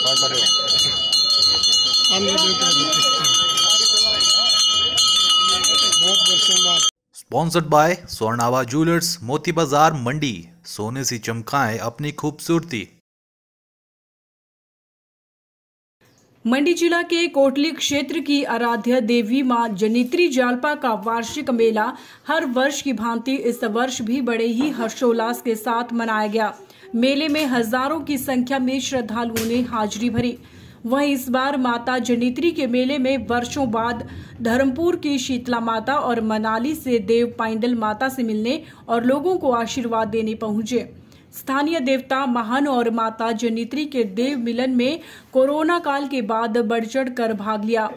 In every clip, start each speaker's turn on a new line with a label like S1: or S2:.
S1: Sponsored by स्वर्णावा jewellers, मोती बाजार, मंडी। सोने से चमकाएं अपनी खूबसूरती।
S2: मंडी जिला के कोटली क्षेत्र की आराध्य देवी मां जनित्री जालपा का वार्षिक मेला हर वर्ष की भांति इस वर्ष भी बड़े ही हर्षोल्लास के साथ मनाया गया। मेले में हजारों की संख्या में श्रद्धालुओं ने हाजिरी भरी। वहीं इस बार माता जनित्री के मेले में वर्षों बाद धर्मपुर की शीतला माता और मनाली से देव पाइंडल माता से मिलने और लोगों को आशीर्वाद देने पहुंचे। स्थानीय देवता महान और माता जनित्री के देव मिलन में कोरोना काल के बाद बढ़ चढ़ कर भाग लिया।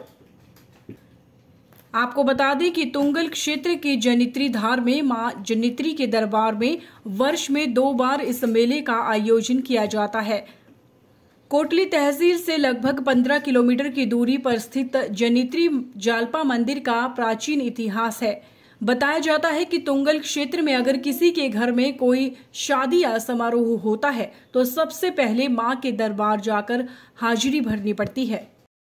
S2: आपको बता दें कि तुंगल क्षेत्र की जनित्री धार में मां जनित्री के दरबार में वर्ष में 2 बार इस मेले का आयोजन किया जाता है। कोटली तहसील से लगभग 15 किलोमीटर की दूरी पर स्थित जनित्री जालपा मंदिर का प्राचीन इतिहास है। बताया जाता है कि तुंगल क्षेत्र में अगर किसी के घर में कोई शादी या समारोह होता है तो सबसे पहले मां के दरबार जाकर हाजिरी भरनी पड़ती है।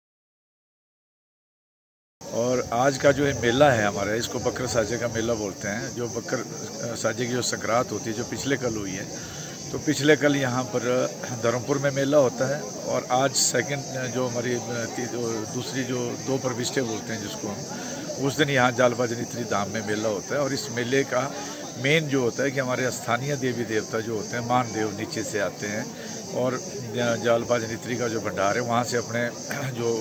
S3: और आज का जो मेला है हमारा, इसको बकर साजे का मेला बोलते हैं। जो बकर साजे की जो संक्रांत होती है, जो पिछले कल हुई है, तो पिछले कल यहाँ पर धर्मपुर में मेला होता है। और आज सेकंड जो हमारी दूसरी जो 2 प्रविष्टे बोलते हैं जिसको हम, उस दिन यहाँ जालपा जनित्री धाम में मेला होता है। और इस मेले का मेन जो होता है कि हमारे स्थानीय देवी देवता जो होते हैं, मान देव नीचे से आते हैं और जालपा जनित्री का जो भंडार है वहाँ से अपने जो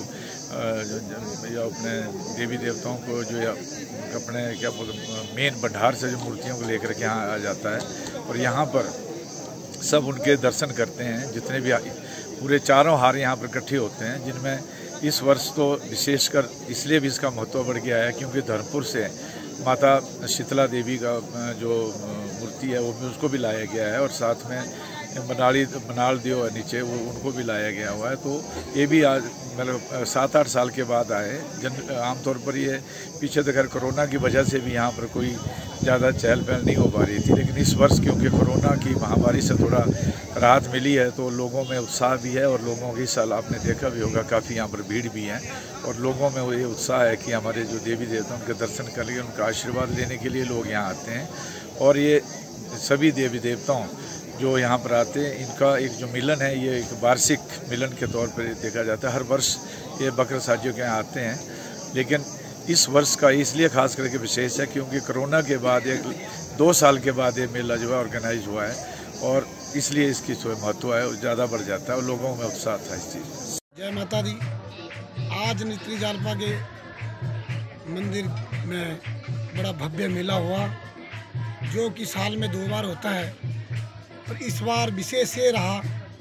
S3: अपने देवी देवताओं को जो अपने क्या बोलते मेन भंडार से जो मूर्तियों को लेकर के यहाँ आ जाता है। और यहाँ पर सब उनके दर्शन करते हैं। जितने भी पूरे चारों हार यहाँ पर इकट्ठे होते हैं, जिनमें इस वर्ष तो विशेषकर इसलिए भी इसका महत्व बढ़ गया है क्योंकि धर्मपुर से माता शीतला देवी का जो मूर्ति है वो भी उसको भी लाया गया है। और साथ में मनाल देव है नीचे, वो उनको भी लाया गया हुआ है। तो ये भी आज मतलब 7-8 साल के बाद आए। आमतौर पर ये पीछे तो खैर कोरोना की वजह से भी यहाँ पर कोई ज़्यादा चहल पहल नहीं हो पा रही थी, लेकिन इस वर्ष क्योंकि कोरोना की महामारी से थोड़ा राहत मिली है तो लोगों में उत्साह भी है। और लोगों की साल आपने देखा भी होगा, काफ़ी यहाँ पर भीड़ भी है। और लोगों में वो ये उत्साह है कि हमारे जो देवी देवता उनके दर्शन कर लिए, उनका आशीर्वाद लेने के लिए लोग यहाँ आते हैं। और ये सभी देवी देवताओं जो यहाँ पर आते हैं, इनका एक जो मिलन है, ये एक वार्षिक मिलन के तौर पर देखा जाता है। हर वर्ष ये बकर साजियों के यहाँ आते हैं, लेकिन इस वर्ष का इसलिए खास करके विशेष है क्योंकि कोरोना के बाद 2 साल के बाद ये मेला जो है ऑर्गेनाइज हुआ है। और इसलिए इसकी जो महत्व है ज़्यादा बढ़ जाता है और लोगों में उत्साह था इस चीज़।
S4: जय माता दी। आज जनित्री जालपा के मंदिर में बड़ा भव्य मेला हुआ जो कि साल में 2 बार होता है। और इस बार विशेष ये रहा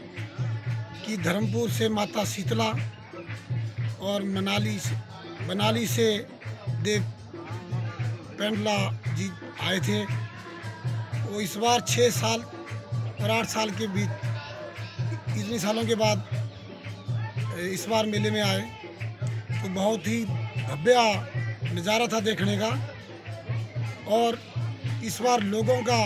S4: कि धर्मपुर से माता शीतला और मनाली से देव पेंडला जी आए थे। वो इस बार 6 साल और 8 साल के बीच इतने सालों के बाद इस बार मेले में आए, तो बहुत ही भव्य नज़ारा था देखने का। और इस बार लोगों का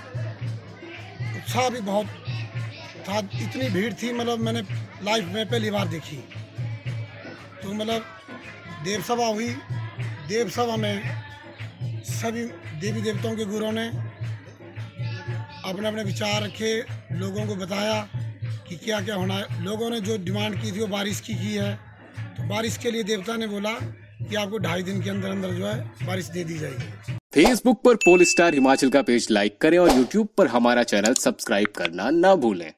S4: उत्साह भी बहुत था। इतनी भीड़ थी, मतलब मैंने लाइफ में पहली बार देखी। तो मतलब देव सभा हुई। देव सभा में सभी देवी देवताओं के गुरुओं ने अपने अपने विचार रखे, लोगों को बताया कि क्या क्या होना है। लोगों ने जो डिमांड की थी वो बारिश की है, तो बारिश के लिए देवता ने बोला कि आपको 2.5 दिन के अंदर अंदर जो है बारिश दे दी जाएगी।
S5: फेसबुक पर पोल स्टार हिमाचल का पेज लाइक करें और यूट्यूब पर हमारा चैनल सब्सक्राइब करना ना भूलें।